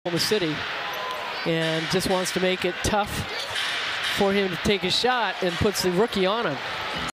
Oklahoma City and just wants to make it tough for him to take a shot and puts the rookie on him.